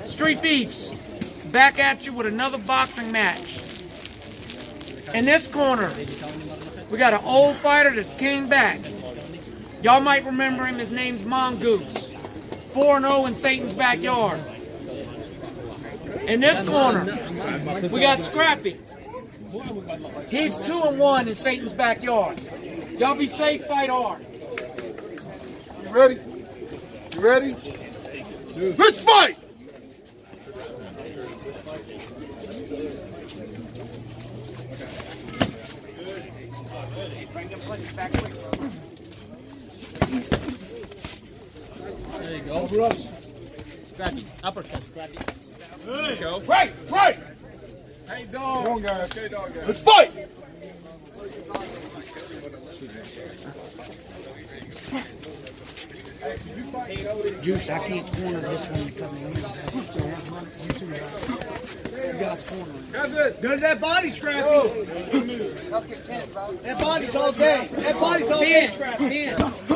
Street Beefs, back at you with another boxing match. In this corner, we got an old fighter that came back. Y'all might remember him, his name's Mongoose. 4-0 in Satan's backyard. In this corner, we got Scrappy. He's 2-1 in Satan's backyard. Y'all be safe, fight hard. You ready? You ready? Let's fight! There you go. Over us. Scrappy. Uppercut, Scrappy. There you go. Right! Right! Hey, dog. Come on, guys. Okay, dog, guys. Let's fight! Juice, I can't corner this one because you guys corner. Go to that body, Scrappy. That body's all day. That body's all day, Scrappy.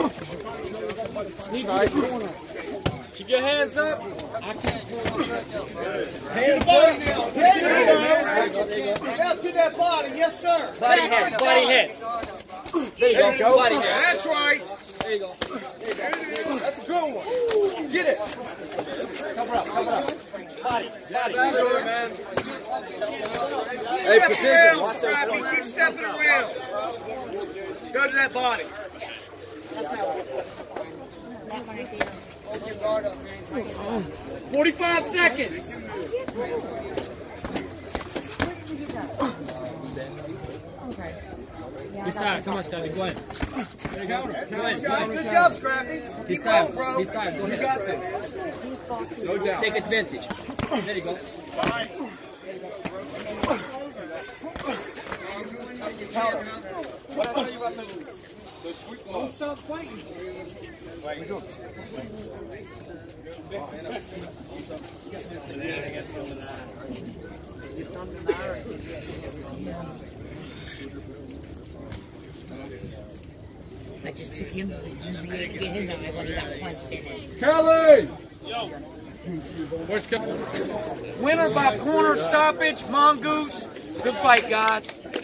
Keep your hands up. I can't corner. Hands up. Now to that body, yes, sir. Body hit. Body hit. There you go. Body hit. That's right. There you go. That's a good one. Get it. Cover up. Cover up. Body. Body. Man. Hey, step around, Scrappy. Keep stepping around. Go to that body. 45 seconds. This time. Come on, Scrappy. Go ahead. There you go. Go ahead. Good job, Scrappy. This time. This time. Go ahead. No doubt. Take advantage. There you go. What I tell you about the sweet love? Don't stop fighting. I just took him to the UVA to get his eye when he got punched in it. Kelly! Where's Captain? Winner by corner stoppage, Mongoose. Good fight, guys.